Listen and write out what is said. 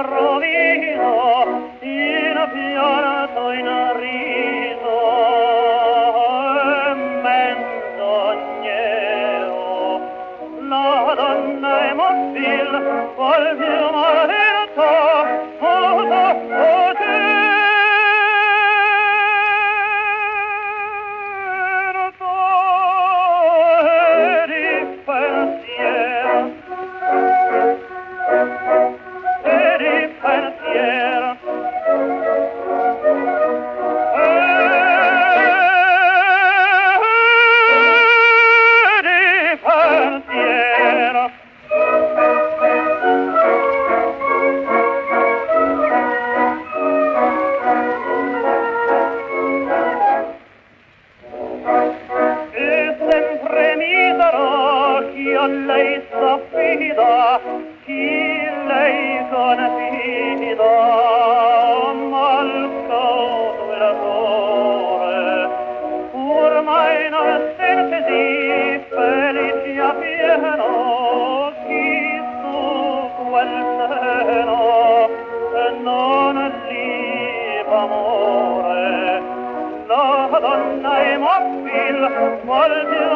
all'improvviso in pianto in riso menzognero la donna è mobile qual più maledetto lei s'affida, chi lei confida, ma il causulatore ormai non sente di felicia pieno, chi su quel seno non liva amore, la donna è mobile, qual più